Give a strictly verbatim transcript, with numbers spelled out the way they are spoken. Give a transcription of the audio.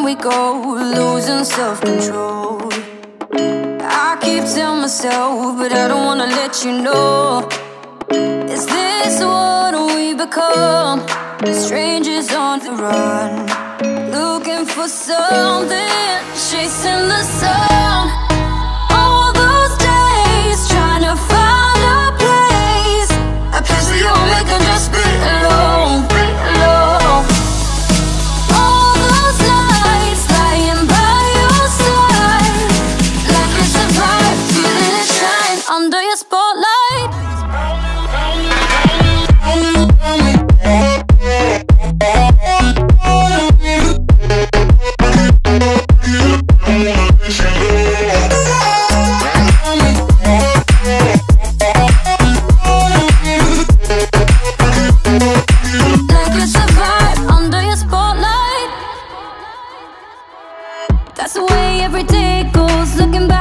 we go, losing self-control. I keep telling myself, but I don't wanna let you know. Is this what we become? Strangers on the run, looking for something, chasing the sun. All those days, trying to find a place, a place where you'll make them just be alone, be alone. All those nights, lying by your side, like it's a vibe, feeling it shine under your spotlight. That's the way every day goes, looking back